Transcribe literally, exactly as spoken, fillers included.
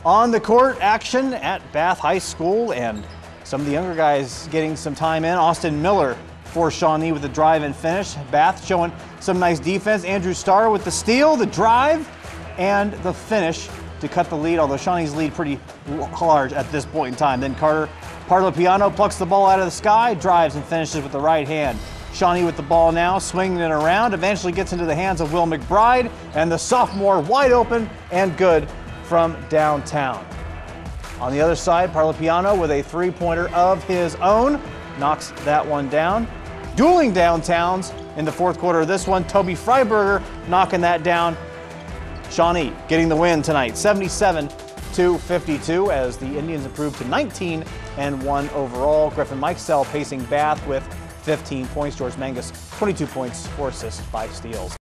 On the court action at Bath High School, and some of the younger guys getting some time in. Austin Miller for Shawnee with the drive and finish. Bath showing some nice defense. Andrew Starr with the steal, the drive, and the finish to cut the lead, although Shawnee's lead pretty large at this point in time. Then Carter Parlapiano plucks the ball out of the sky, drives and finishes with the right hand. Shawnee with the ball now, swinging it around, eventually gets into the hands of Will McBride, and the sophomore wide open and good from downtown. On the other side, Parlapiano with a three-pointer of his own, knocks that one down. Dueling downtowns in the fourth quarter of this one, Toby Freiberger knocking that down. Shawnee getting the win tonight, seventy-seven to fifty-two, as the Indians improved to nineteen and one overall. Griffin Mikesell pacing Bath with fifteen points. George Mangus, twenty-two points, four assists, five steals.